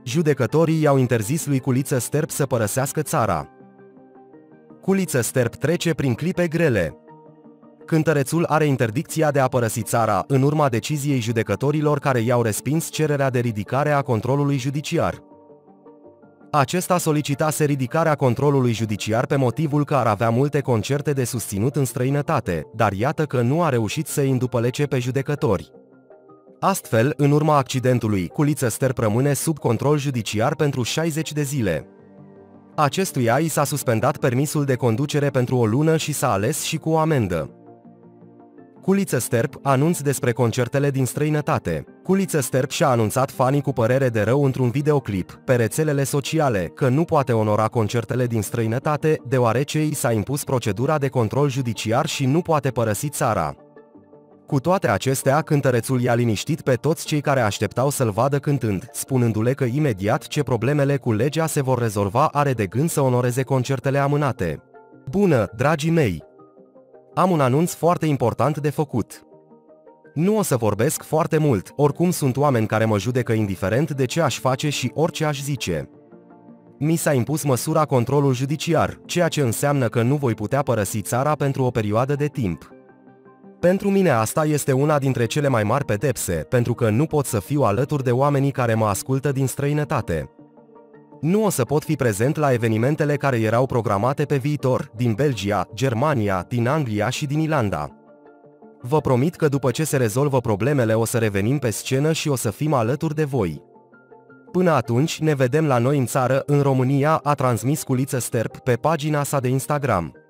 Judecătorii i-au interzis lui Culiță Sterp să părăsească țara. Culiță Sterp trece prin clipe grele. Cântărețul are interdicția de a părăsi țara în urma deciziei judecătorilor care i-au respins cererea de ridicare a controlului judiciar. Acesta solicitase ridicarea controlului judiciar pe motivul că ar avea multe concerte de susținut în străinătate, dar iată că nu a reușit să îi îndupălece pe judecători. Astfel, în urma accidentului, Culiță Sterp rămâne sub control judiciar pentru 60 de zile. Acestuia i s-a suspendat permisul de conducere pentru o lună și s-a ales și cu o amendă. Culiță Sterp, anunț despre concertele din străinătate. Culiță Sterp și-a anunțat fanii cu părere de rău într-un videoclip pe rețelele sociale că nu poate onora concertele din străinătate, deoarece i s-a impus procedura de control judiciar și nu poate părăsi țara. Cu toate acestea, cântărețul i-a liniștit pe toți cei care așteptau să-l vadă cântând, spunându-le că imediat ce problemele cu legea se vor rezolva are de gând să onoreze concertele amânate. Bună, dragii mei! Am un anunț foarte important de făcut. Nu o să vorbesc foarte mult, oricum sunt oameni care mă judecă indiferent de ce aș face și orice aș zice. Mi s-a impus măsura controlul judiciar, ceea ce înseamnă că nu voi putea părăsi țara pentru o perioadă de timp. Pentru mine asta este una dintre cele mai mari pedepse, pentru că nu pot să fiu alături de oamenii care mă ascultă din străinătate. Nu o să pot fi prezent la evenimentele care erau programate pe viitor, din Belgia, Germania, din Anglia și din Irlanda. Vă promit că după ce se rezolvă problemele o să revenim pe scenă și o să fim alături de voi. Până atunci ne vedem la noi în țară, în România, a transmis Culiță Sterp pe pagina sa de Instagram.